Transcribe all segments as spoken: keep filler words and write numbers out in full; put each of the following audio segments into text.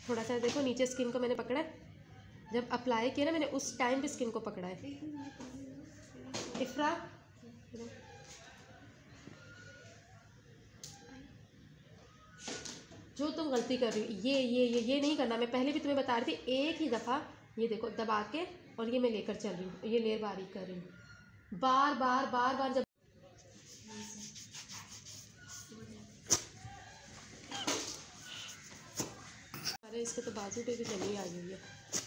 थोड़ा सा देखो नीचे स्किन को मैंने पकड़ा है, जब अप्लाई किया ना मैंने उस टाइम पे स्किन को पकड़ा है। इफ्रा जो तुम गलती कर रही हो ये ये ये ये नहीं करना। मैं पहले भी तुम्हें बता रही थी, एक ही दफ़ा ये देखो दबा के और ये मैं लेकर चल रही हूँ, ये लेयर बारीक कर रही हूँ बार बार बार बार। जब अरे इसके तो बाजू पे भी जमी आई हुई है।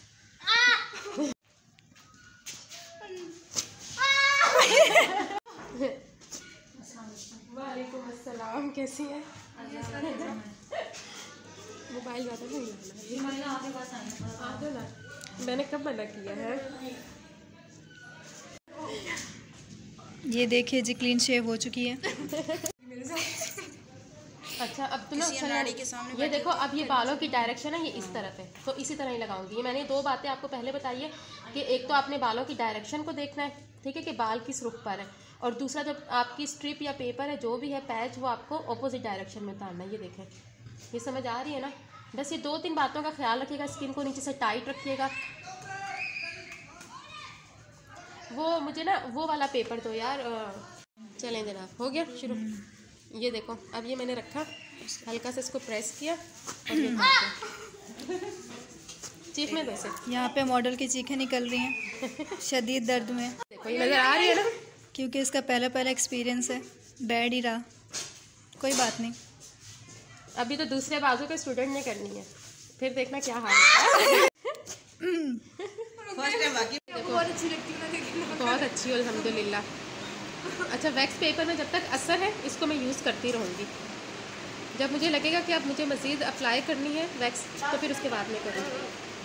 वालेकुम अस्सलाम, कैसी है? मोबाइल ज़्यादा नहीं लाना, आ दो ना, मैंने कब मना किया है? ये देखिए जी क्लीन शेव हो चुकी है। अच्छा अब तो ना के सामने ये देखो, अब ये बालों की डायरेक्शन है, ये इस तरफ है तो इसी तरह ही लगाऊंगी। ये मैंने दो बातें आपको पहले बताई है कि एक तो आपने बालों की डायरेक्शन को देखना है, ठीक है, कि बाल किस रुख पर है, और दूसरा जब आपकी स्ट्रिप या पेपर है जो भी है पैच, वो आपको ऑपोजिट डायरेक्शन में उतारना है। ये देखें, ये समझ आ रही है ना? बस ये दो तीन बातों का ख्याल रखिएगा। स्किन को नीचे से टाइट रखिएगा। वो मुझे ना वो वाला पेपर दो यार। चलें जनाब, हो गया शुरू। ये देखो अब ये मैंने रखा, हल्का से इसको प्रेस किया और ये चीख में वैसे यहाँ पे मॉडल की चीखें निकल रही हैं शदीद दर्द में। देखो ये नज़र आ रही है ना, क्योंकि इसका पहला पहला एक्सपीरियंस है, बैड ही रहा, कोई बात नहीं। अभी तो दूसरे बाजू के स्टूडेंट ने करनी है, फिर देखना क्या हाल है। बहुत अच्छी लगती है, बहुत अच्छी अल्हम्दुलिल्लाह। अच्छा वैक्स पेपर में जब तक असर है इसको मैं यूज़ करती रहूँगी। जब मुझे लगेगा कि अब मुझे मज़ीद अप्लाई करनी है वैक्स तो फिर उसके बाद में करूँगी।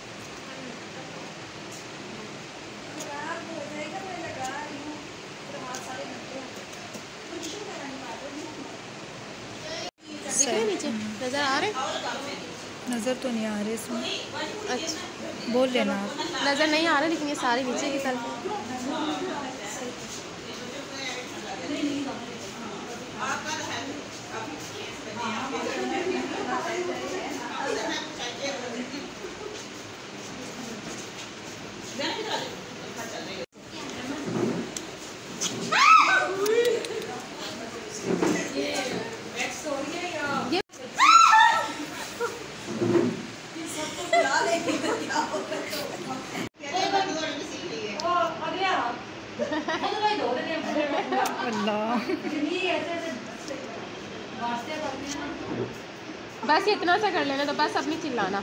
नीचे नज़र आ रहे? नज़र तो नहीं आ रहे इसमें। अच्छा बोल लेना आप। नज़र नहीं आ रहा, लेकिन ये सारे नीचे की तरफ। बस इतना सा कर लेना तो बस, अब नहीं चिल्लाना।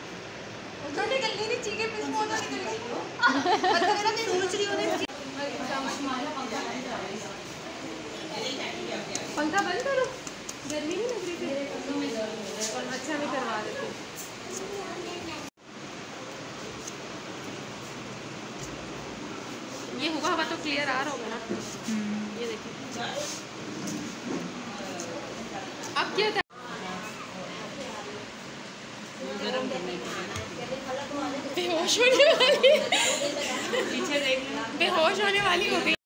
पंखा बंद करो, गर्मी नहीं लग रही थी। अच्छा मैं करवा देती हूँ। ये हुआ हुआ तो क्लियर आ रहा होगा ना? ये देखिए अब क्या था? बेहोश होने वाली बेहोश होने वाली हो गई।